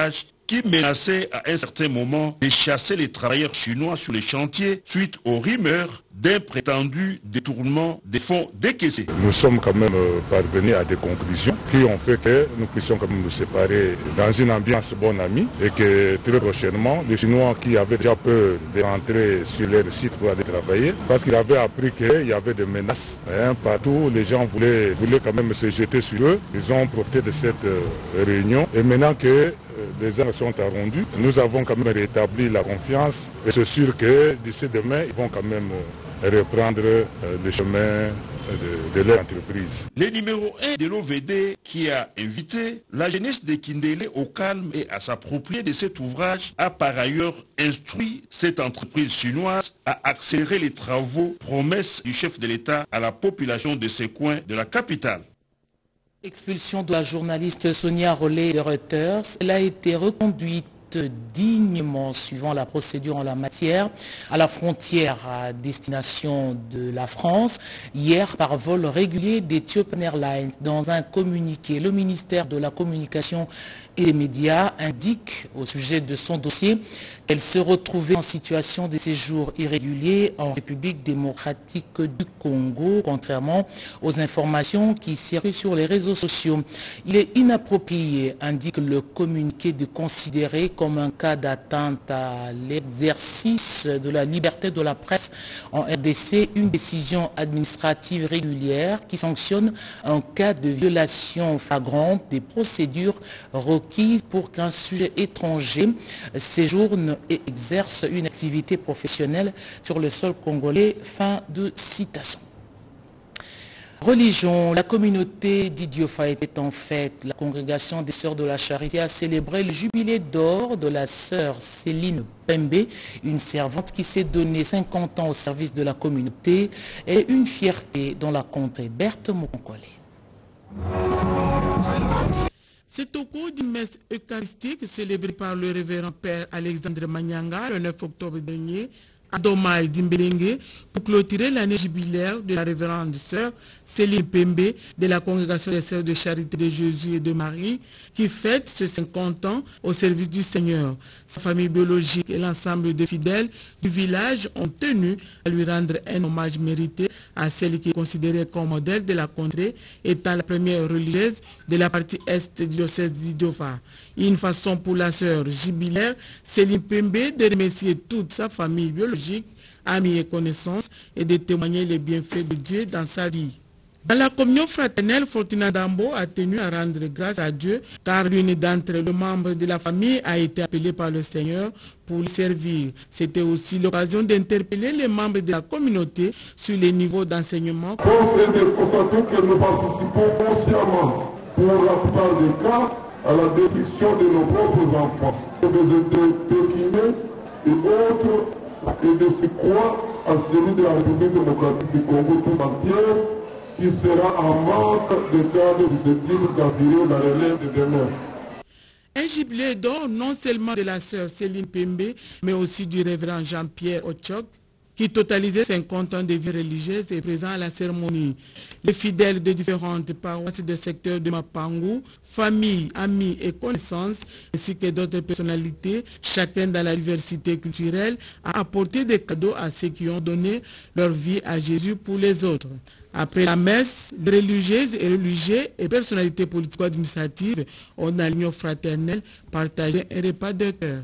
qui menaçait à un certain moment de chasser les travailleurs chinois sur les chantiers suite aux rumeurs d'un prétendu détournement des fonds décaissés. Nous sommes quand même parvenus à des conclusions qui ont fait que nous puissions quand même nous séparer dans une ambiance bonne amie et que très prochainement, les Chinois qui avaient déjà peur de rentrer sur leur site pour aller travailler, parce qu'ils avaient appris qu'il y avait des menaces hein, partout, les gens voulaient, voulaient quand même se jeter sur eux. Ils ont profité de cette euh, réunion et maintenant que les armes sont arrondies, nous avons quand même rétabli la confiance et c'est sûr que d'ici demain, ils vont quand même reprendre le chemin de, de leur entreprise. Le numéro un de l'O V D qui a invité la jeunesse de Kindélé au calme et à s'approprier de cet ouvrage a par ailleurs instruit cette entreprise chinoise à accélérer les travaux, promesse du chef de l'État à la population de ces coins de la capitale. Expulsion de la journaliste Sonia Rollet de Reuters, elle a été reconduite dignement suivant la procédure en la matière à la frontière à destination de la France hier par vol régulier d'Ethiopian Airlines. Dans un communiqué, le ministère de la Communication et des Médias indique au sujet de son dossier qu'elle se retrouvait en situation de séjour irrégulier en République démocratique du Congo, contrairement aux informations qui circulent sur les réseaux sociaux. Il est inapproprié, indique le communiqué, de considérer comme un cas d'atteinte à l'exercice de la liberté de la presse en R D C une décision administrative régulière qui sanctionne un cas de violation flagrante des procédures requises pour qu'un sujet étranger séjourne et exerce une activité professionnelle sur le sol congolais. Fin de citation. Religion, la communauté d'Idiofa était en fête. La congrégation des Sœurs de la Charité a célébré le jubilé d'or de la sœur Céline Pembe, une servante qui s'est donnée cinquante ans au service de la communauté et une fierté dans la contrée. Berthe Mokonkole. C'est au cours d'une messe eucharistique célébrée par le révérend Père Alexandre Manyanga le neuf octobre dernier à Domaï d'Imbelenge pour clôturer l'année jubilaire de la révérende sœur Céline Pembe de la congrégation des Sœurs de Charité de Jésus et de Marie qui fête ses cinquante ans au service du Seigneur. Sa famille biologique et l'ensemble des fidèles du village ont tenu à lui rendre un hommage mérité à celle qui est considérée comme modèle de la contrée, étant la première religieuse de la partie est du diocèse d'Idiofa. Une façon pour la sœur jubilaire Céline Pembe de remercier toute sa famille biologique, amis et connaissances et de témoigner les bienfaits de Dieu dans sa vie. Dans la communion fraternelle, Fortuna Dambo a tenu à rendre grâce à Dieu car l'une d'entre les membres de la famille a été appelée par le Seigneur pour le servir. C'était aussi l'occasion d'interpeller les membres de la communauté sur les niveaux d'enseignement. Force est de constater que nous participons consciemment, pour la plupart des cas, à la destruction de nos propres enfants, de les pékiner et autres, et de se croire à celui de la République démocratique du Congo tout entière, qui sera en manque de cadre susceptible d'assurer la relève de demain. Un jubilé d'or non seulement de la sœur Céline Pembe, mais aussi du révérend Jean-Pierre Ochok, qui totalisait cinquante ans de vie religieuse et présent à la cérémonie. Les fidèles de différentes paroisses du secteur de Mapangu, familles, amis et connaissances, ainsi que d'autres personnalités, chacun dans la diversité culturelle, a apporté des cadeaux à ceux qui ont donné leur vie à Jésus pour les autres. Après la messe, les religieuses et religieux et personnalités politico-administratives ont à l'union fraternelle partagé un repas de cœur.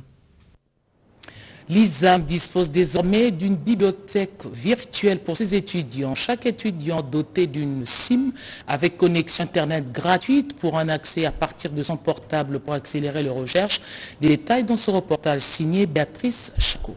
L'I S A M dispose désormais d'une bibliothèque virtuelle pour ses étudiants. Chaque étudiant doté d'une SIM avec connexion Internet gratuite pour un accès à partir de son portable pour accélérer les recherches. Des détails dans ce reportage signé Béatrice Chaco.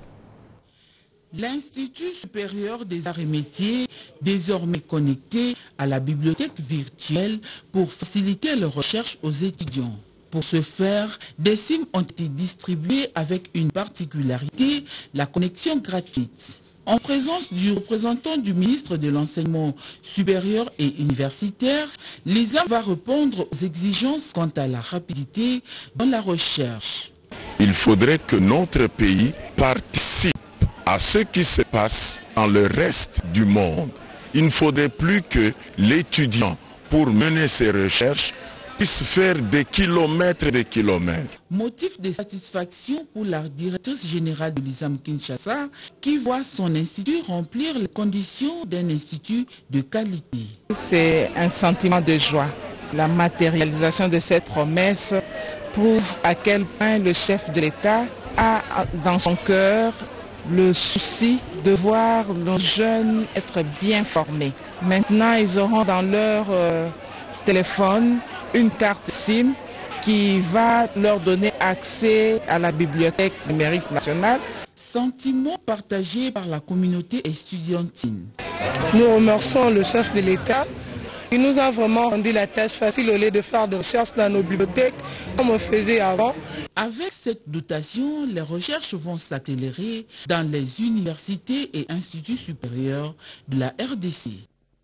L'Institut supérieur des arts et métiers, désormais connecté à la bibliothèque virtuelle pour faciliter les recherches aux étudiants. Pour ce faire, des SIM ont été distribués avec une particularité, la connexion gratuite. En présence du représentant du ministre de l'Enseignement supérieur et universitaire, l'I S A M va répondre aux exigences quant à la rapidité dans la recherche. Il faudrait que notre pays participe à ce qui se passe dans le reste du monde. Il ne faudrait plus que l'étudiant, pour mener ses recherches, puissent faire des kilomètres et des kilomètres. Motif de satisfaction pour la directrice générale de l'I S A M Kinshasa qui voit son institut remplir les conditions d'un institut de qualité. C'est un sentiment de joie. La matérialisation de cette promesse prouve à quel point le chef de l'État a dans son cœur le souci de voir nos jeunes être bien formés. Maintenant, ils auront dans leur euh, téléphone une carte SIM qui va leur donner accès à la bibliothèque numérique nationale. Sentiment partagé par la communauté estudiantine. Nous remercions le chef de l'État qui nous a vraiment rendu la tâche facile au lieu de faire des recherches dans nos bibliothèques comme on faisait avant. Avec cette dotation, les recherches vont s'accélérer dans les universités et instituts supérieurs de la R D C.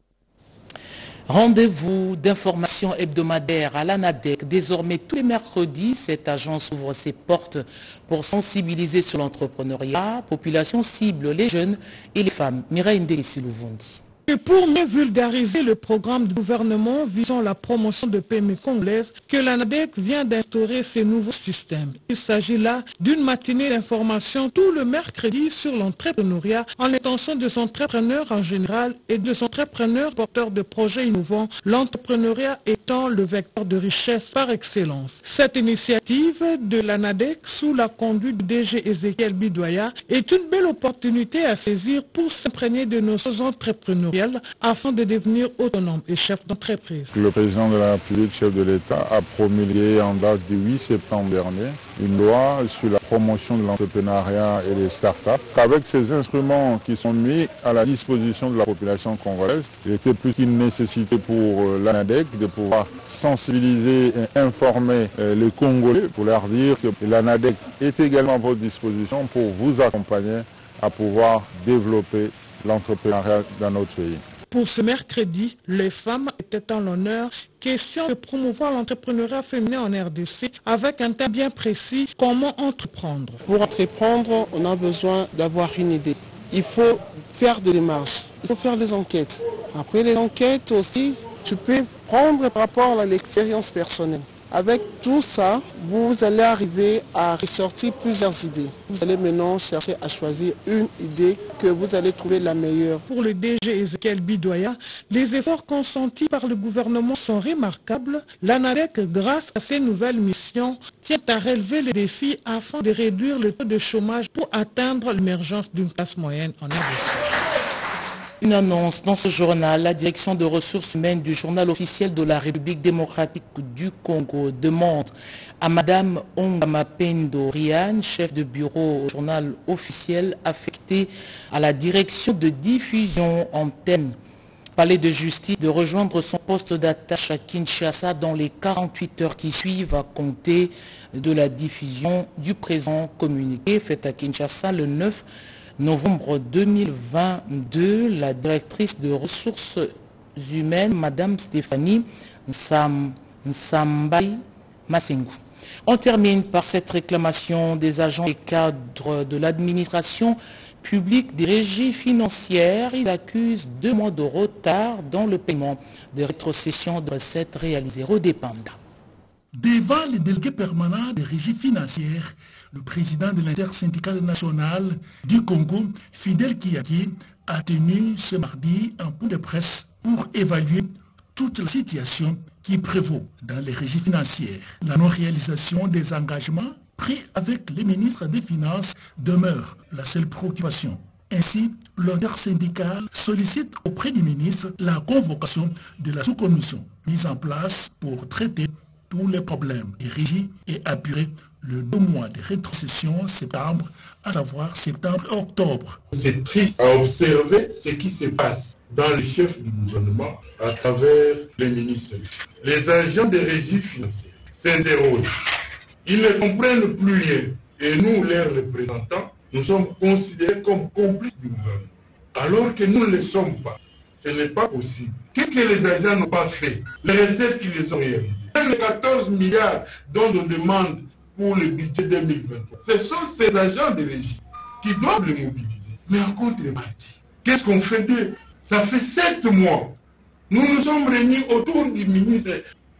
Rendez-vous d'information hebdomadaire à l'ANADEC. Désormais, tous les mercredis, cette agence ouvre ses portes pour sensibiliser sur l'entrepreneuriat. Population cible les jeunes et les femmes. Mireille Ndélé-Silouvundi. Et pour mieux vulgariser le programme du gouvernement visant la promotion de P M E congolaises, que l'ANADEC vient d'instaurer ces nouveaux systèmes. Il s'agit là d'une matinée d'information tout le mercredi sur l'entrepreneuriat en l'intention de son entrepreneur en général et de son entrepreneur porteur de projets innovants, l'entrepreneuriat étant le vecteur de richesse par excellence. Cette initiative de l'ANADEC sous la conduite du D G Ezekiel Bidoya est une belle opportunité à saisir pour s'imprégner de nos entrepreneurs afin de devenir autonome et chef d'entreprise. Le président de la République, chef de l'État, a promulgué en date du huit septembre dernier une loi sur la promotion de l'entrepreneuriat et des start-up. Avec ces instruments qui sont mis à la disposition de la population congolaise, il était plus qu'une nécessité pour l'ANADEC de pouvoir sensibiliser et informer les Congolais pour leur dire que l'ANADEC est également à votre disposition pour vous accompagner à pouvoir développer l'entrepreneuriat dans notre pays. Pour ce mercredi, les femmes étaient en l'honneur. Question de promouvoir l'entrepreneuriat féminin en R D C avec un thème bien précis, comment entreprendre. Pour entreprendre, on a besoin d'avoir une idée. Il faut faire des démarches, il faut faire des enquêtes. Après les enquêtes aussi, tu peux prendre par rapport à l'expérience personnelle. Avec tout ça, vous allez arriver à ressortir plusieurs idées. Vous allez maintenant chercher à choisir une idée que vous allez trouver la meilleure. Pour le D G Ezekiel Bidoya, les efforts consentis par le gouvernement sont remarquables. L'ANADEC, grâce à ses nouvelles missions, tient à relever les défis afin de réduire le taux de chômage pour atteindre l'émergence d'une classe moyenne en R D C. Une annonce dans ce journal, la direction de ressources humaines du journal officiel de la République démocratique du Congo demande à Madame Ongamapendo Riane, chef de bureau au journal officiel affecté à la direction de diffusion antenne Palais de justice, de rejoindre son poste d'attache à Kinshasa dans les quarante-huit heures qui suivent à compter de la diffusion du présent communiqué fait à Kinshasa le neuf novembre deux mille vingt-deux. La directrice de ressources humaines, Madame Stéphanie Nsam, Nsambai Masengu. On termine par cette réclamation des agents et cadres de l'administration publique des régies financières. Ils accusent deux mois de retard dans le paiement des rétrocessions de recettes réalisées au Dépanda. Devant les délégués permanents des régies financières, le président de l'intersyndicale nationale du Congo, Fidel Kiyaki, a tenu ce mardi un point de presse pour évaluer toute la situation qui prévaut dans les régies financières. La non-réalisation des engagements pris avec les ministres des Finances demeure la seule préoccupation. Ainsi, l'intersyndicale sollicite auprès du ministre la convocation de la sous-commission mise en place pour traiter tous les problèmes des régies et apurer le deux mois de rétrocession septembre, à savoir septembre et octobre. C'est triste à observer ce qui se passe dans les chefs du gouvernement à travers les ministres. Les agents des régies financières s'interrogent. Ils ne comprennent plus rien. Et nous, leurs représentants, nous sommes considérés comme complices du gouvernement. Alors que nous ne le sommes pas. Ce n'est pas possible. Qu'est-ce que les agents n'ont pas fait? Les recettes qu'ils les ont réalisées. Même les quatorze milliards dont on demande pour le budget deux mille vingt-trois. Ce sont ces agents de régie qui doivent les mobiliser. Mais en contrepartie, qu'est-ce qu'on fait d'eux? Ça fait sept mois. Nous nous sommes réunis autour du ministre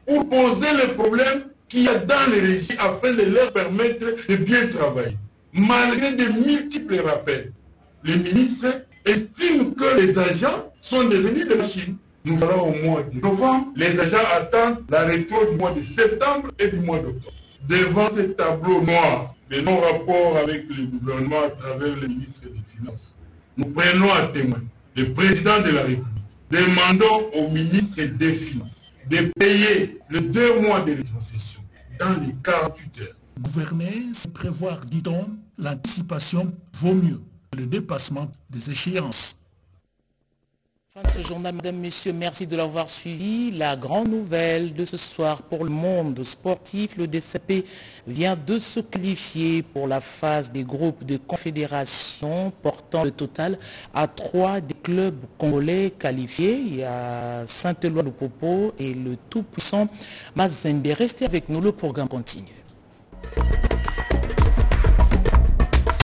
pour poser les problèmes qu'il y a dans les régies afin de leur permettre de bien travailler. Malgré de multiples rappels, les ministres estiment que les agents sont devenus des machines. Nous allons au mois de novembre, les agents attendent la rétro du mois de septembre et du mois d'octobre. Devant ce tableau noir, de non-rapport avec le gouvernement à travers le ministre des Finances, nous prenons à témoin le président de la République. Demandons au ministre des Finances de payer les deux mois de rétrocession dans les quarante-huit heures. Gouverner, c'est prévoir, dit-on, l'anticipation vaut mieux que le dépassement des échéances. Fin de ce journal, mesdames, messieurs, merci de l'avoir suivi. La grande nouvelle de ce soir pour le monde sportif, le D C P vient de se qualifier pour la phase des groupes de confédération, portant le total à trois des clubs congolais qualifiés. Il y a Saint-Éloi-le-Popo et le tout-puissant Mazembe. Restez avec nous, le programme continue.